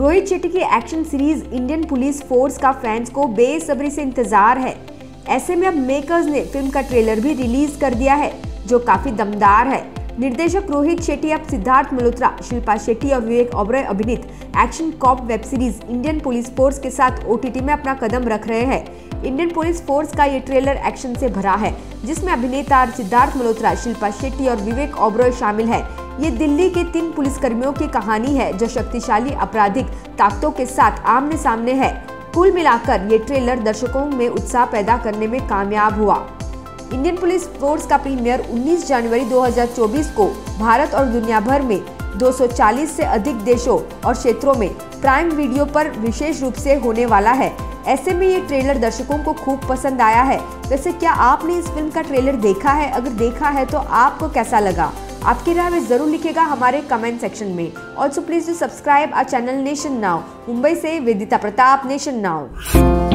रोहित शेट्टी की action series Indian police force का fans को बेसब्री से इंतजार है। ऐसे में अब मेकर्स ने फिल्म का ट्रेलर भी रिलीज कर दिया है, जो काफी दमदार है। निर्देशक रोहित शेट्टी अब सिद्धार्थ मल्होत्रा, शिल्पा शेट्टी और विवेक ओबरॉय अभिनीत action cop web series Indian police force के साथ OTT में अपना कदम रख रहे हैं। इंडियन पुलिस फोर्स का ये ट्रेलर एक्शन से भरा है, जिसमें अभिनेता सिद्धार्थ मल्होत्रा, शिल्पा शेट्टी और विवेक ओबरॉय शामिल है। ये दिल्ली के 3 पुलिसकर्मियों की कहानी है, जो शक्तिशाली आपराधिक ताकतों के साथ आमने सामने है। कुल मिलाकर ये ट्रेलर दर्शकों में उत्साह पैदा करने में कामयाब हुआ। इंडियन पुलिस फोर्स का प्रीमियर 19 जनवरी 2024 को भारत और दुनिया भर में 240 से अधिक देशों और क्षेत्रों में प्राइम वीडियो पर विशेष रूप से होने वाला है। ऐसे में ये ट्रेलर दर्शकों को खूब पसंद आया है। वैसे क्या आपने इस फिल्म का ट्रेलर देखा है? अगर देखा है तो आपको कैसा लगा? आपकी राय में जरूर लिखेगा हमारे कमेंट सेक्शन में। Also please do subscribe our channel nation now. Mumbai से वेदिता प्रताप, नेशन नाउ।